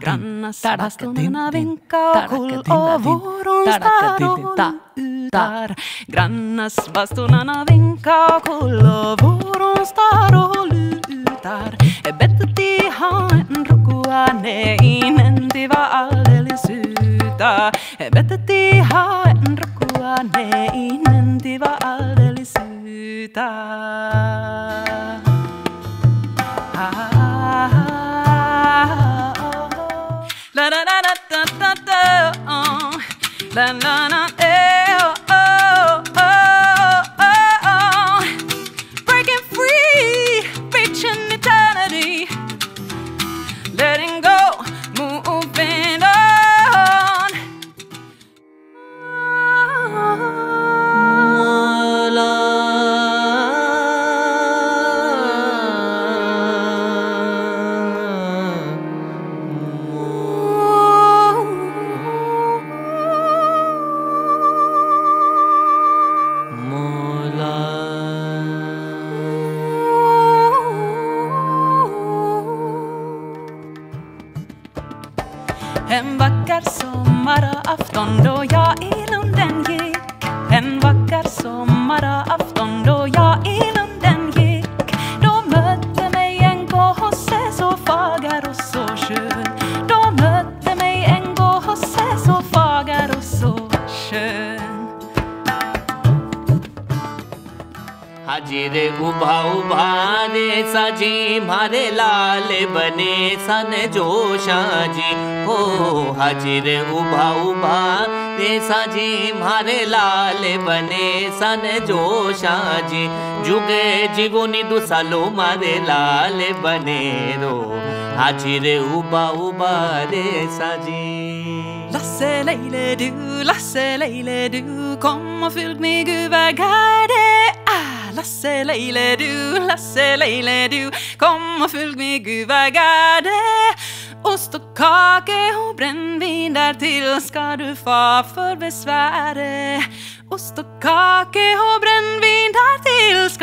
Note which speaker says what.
Speaker 1: Grannas bastonarna vinka och koll och vårons där och lutar. Grannas bastonarna vinka och koll och vårons där och lutar. Bettati ha en rokuane inen tiva alldeles uta. Bettati ha en rokuane inen tiva alldeles uta. La la la la da da da la la la breaking free, reaching eternity, letting go, moving on. En vacker sommarafton då jag i Lunden gick. En vacker sommarafton då jag i Lunden gick. Då mötte mig en gosse så fager och så skön. Då mötte mig en gosse så fager och så skön.
Speaker 2: हाजी रे उभा उभा रे साजी मारे लाल बने सन जोशा जी हो हाजी रे उभा उभा रे साजी मारे लाल बने सन जोशा जी जुगे जीवोनी दुसालो मारे लाल बने रो हाजी रे उभा उभा रे साजी.
Speaker 1: Lasse Leile du, kom och fyll mig guvagade. Lasse Leile du, kom och fyll mig guvagade. Ost och kake och brännvin därtill ska du få för besväre. Ost och kake och brännvin därtill